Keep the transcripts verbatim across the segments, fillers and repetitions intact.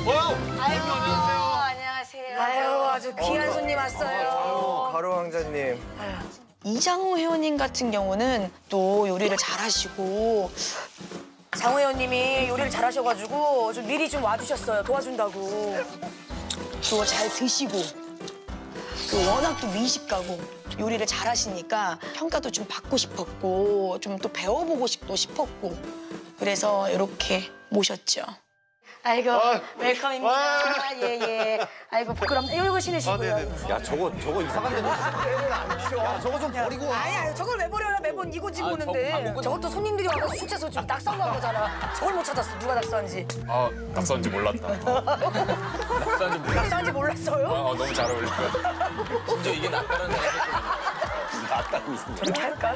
아이고, 안녕하세요. 안녕하세요. 아유, 아주 귀한 손님 왔어요. 가루 왕자님. 이장호 회원님 같은 경우는 또 요리를 잘하시고 장호 회원님이 요리를 잘하셔가지고 좀 미리 좀 와주셨어요. 도와준다고. 또 잘 드시고 또 워낙 또 미식가고 요리를 잘하시니까 평가도 좀 받고 싶었고 좀 또 배워보고 싶고 싶었고 그래서 이렇게 모셨죠. 아이고, 아, 웰컴입니다. 아. 예, 예. 아이고, 부끄럽네. 이거 신으시고요. 아, 네네. 야 저거 저거 이상한 데는 야 저거 좀 버리고. 아니, 아니, 저걸 왜 버려요? 매번 이거 지고 오는데. 저것도 손님들이 와서 숙제서 좀 낙서한 거잖아. 저걸 못 찾았어. 누가 낙서한지. 아, 낙서한지 몰랐다. 낙서한지 몰랐어. 낙서한지 몰랐어요? 아, 너무 잘 어울려. 심지어 이게 낫다는 낫다고 있습니다. 저렇게 할까?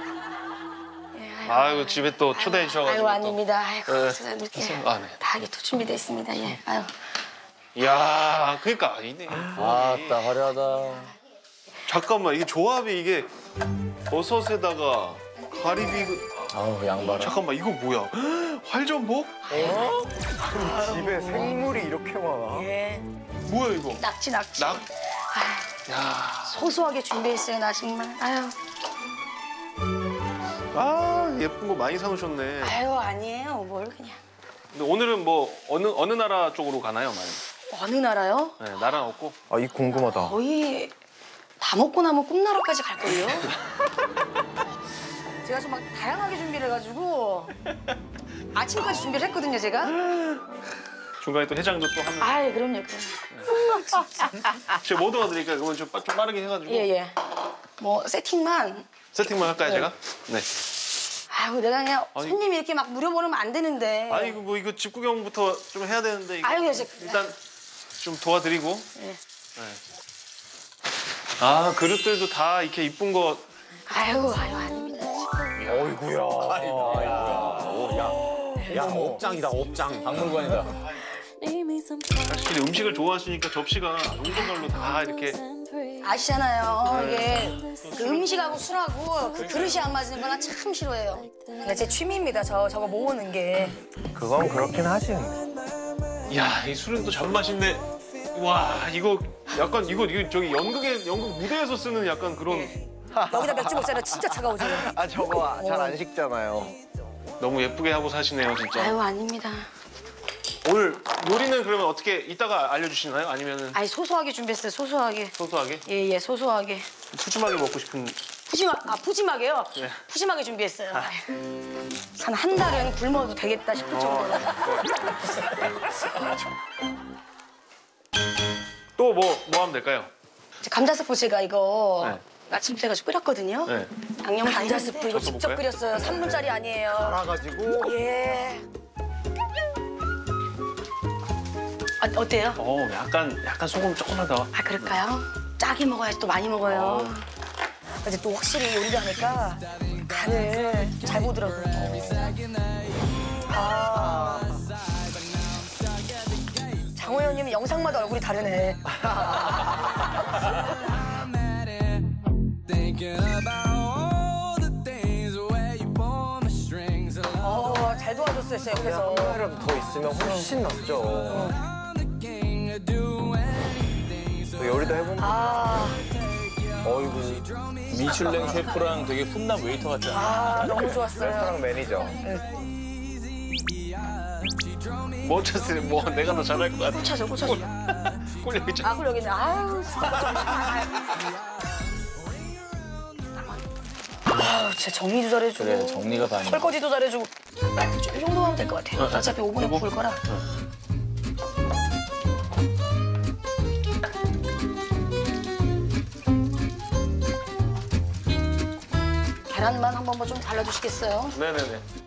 아이고, 집에 또 초대해 주셔가지고. 아이고, 아닙니다. 아이고, 네. 진짜 이렇게 아, 네. 다 이게 또 준비되어 있습니다. 예. 아유. 이야, 그러니까 이네. 아따 화려하다. 잠깐만, 이게 조합이 이게 버섯에다가 가리비. 아우 양봐라. 잠깐만, 이거 뭐야? 활전복? 집에 생물이 이렇게 많아. 예. 뭐야 이거? 낙지, 낙지. 낙? 아유, 야, 소소하게 준비했어요, 나 정말. 아유. 아 예쁜 거 많이 사오셨네. 아유, 아니에요. 뭘 그냥. 근데 오늘은 뭐 어느 어느 나라 쪽으로 가나요, 많이? 어느 나라요? 네, 나라 없고. 아 이 궁금하다. 거의 다 먹고 나면 꿈나라까지 갈걸요? 제가 좀 막 다양하게 준비를 해가지고 아침까지 준비를 했거든요, 제가. 중간에 또 해장도 또 하면. 아이, 그럼요, 그럼요. 제가 뭐 도와드릴까요? 그러면 좀, 빠- 좀 빠르게 해가지고. 예, 예. 뭐 세팅만. 세팅만 할까요, 네. 제가? 네. 아이고, 내가 그냥 아니. 손님이 이렇게 막 물어보면 안 되는데. 아 이거 뭐 이거 집 구경부터 좀 해야 되는데. 이거 아이고, 이제- 일단 좀 도와드리고. 예. 네. 아 그릇들도 다 이렇게 이쁜 거. 아이고, 아유, 아닙니다. 어이구야. 아이고야. 야 옥장이다 옥장. 박물관이다. 확실히 음식을 좋아하시니까 접시가 용도별로 다 이렇게. 아시잖아요. 이게 그 음식하고 술하고 그 그릇이 안 맞는 거나 참 싫어해요. 그게 제 취미입니다. 저 저거 모으는 게. 그건 그렇긴 하지. 야, 이 술은 또 잔맛인데. 와, 이거 약간 이거 이거 저기 연극에 연극 무대에서 쓰는 약간 그런. 여기다 맥주 먹잖아요. 진짜 차가워져. 아 저거 잘 안 식잖아요. 너무 예쁘게 하고 사시네요, 진짜. 아유, 아닙니다. 오늘 요리는 그러면 어떻게 이따가 알려주시나요? 아니면은 아니, 소소하게 준비했어요. 소소하게. 소소하게? 예, 예, 소소하게. 푸짐하게 먹고 싶은. 푸짐하, 아, 푸짐하게요? 네. 푸짐하게 준비했어요. 한 한 달은 굶어도 되겠다 싶을 정도로. 또 뭐 뭐 하면 될까요? 이제 감자스프 제가 이거 네. 아침부터 해가지고 끓였거든요. 네. 양념 감자스프 이거 저도 직접 볼까요? 끓였어요. 삼 분짜리 아니에요. 알아가지고. 예. 아, 어때요? 어, 약간 약간 소금 조금만 더. 아, 그럴까요? 짜게 먹어야지 또 많이 먹어요. 이제 또 확실히 요리를 하니까 간을 잘 보더라고요. 아. 장호 회원님은 영상마다 얼굴이 다르네. 어, 잘 도와줬어요, 제 옆에서. 한 번이라도 더 있으면 훨씬 낫죠. 또 요리도 해보면. 아, 어이구. 미슐랭 셰프랑 되게 훈남 웨이터 같지 않아? 아, 너무 좋았어요. 레스토랑 매니저. 뭐 찾으세요? 뭐 내가 더 잘할 것 같아. 꽂혀줘, 꽂혀줘. 꼴 여기 있잖아. 아, 그럼 여기는, 아유. 아유, 진짜 정리도 잘해주고. 그래, 정리가 반이야. 설거지도 잘해주고. 이 정도 하면 될 것 같아요. 어차피 오븐에 구울 거라. 계란만 한 번만 좀 잘라주시겠어요? 네네네.